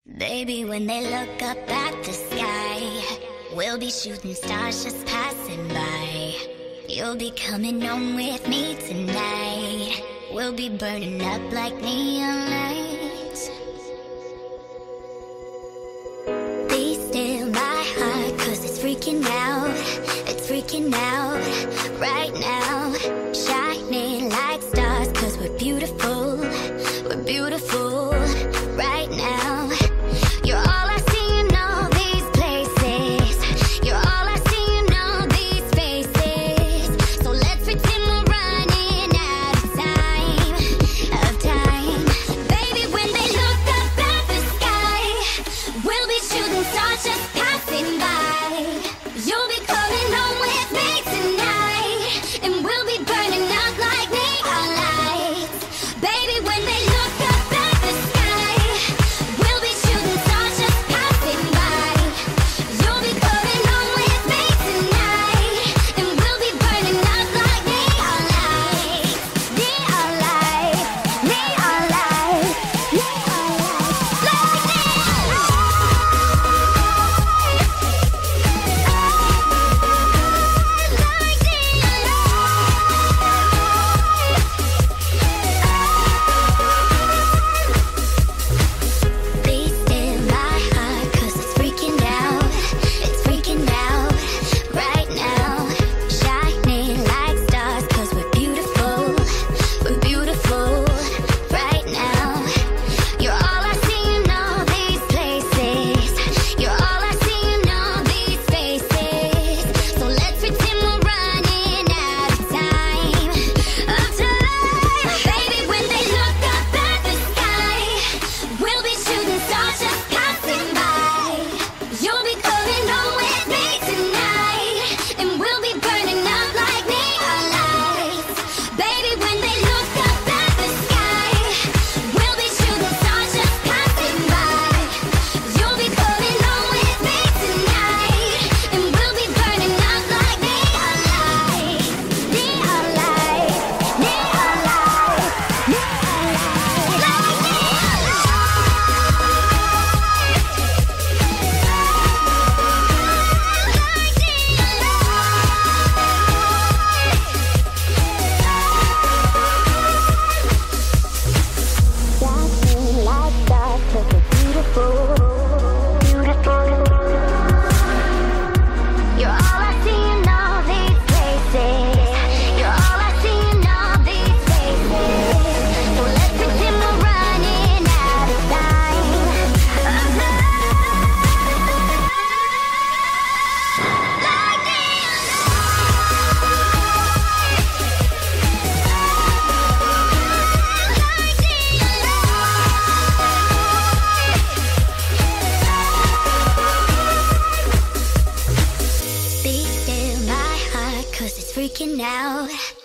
Baby, when they look up at the sky, we'll be shooting stars just passing by. You'll be coming home with me tonight. We'll be burning up like neon lights. Be still my heart, 'cause it's freaking out. It's freaking out right now. Shining like stars, 'cause we're beautiful. We're beautiful right now. You're all I see in all these places. You're all I see in all these faces. So let's pretend we're running out of time, Baby, when they look up at the sky, we'll be shooting stars just passing by. You'll be coming home with me tonight, and we'll be burning up like neon lights. Baby, when they look up at the sky, we'll be shooting stars just passing by. You'll be coming home with me tonight, and we'll be burning up like neon lights. Neon lights, neon lights, neon lights, like neon Be still my heart, 'cause it's freaking out. It's freaking out right now. Shining like stars, 'cause we're beautiful. We're beautiful right now. You're all I see in all these places. You're all I see in all these faces. So let's pretend we're running out of time, Baby, when they look up at the sky, we'll be shooting stars just passing by. You'll be coming home with me tonight, and we'll be burning up like neon lights. Baby, when they look up at the sky, we'll be shooting stars just passing by. You'll be coming home with me tonight, and we'll be burning up like neon lights. Neon lights, neon lights, neon lights, like neon Shining like stars, 'cause we're beautiful, beautiful. You're all I see in all these places. You're all I see in all these faces. So let's pretend we're running out of time, like neon Be still my heart, 'cause it's freaking out.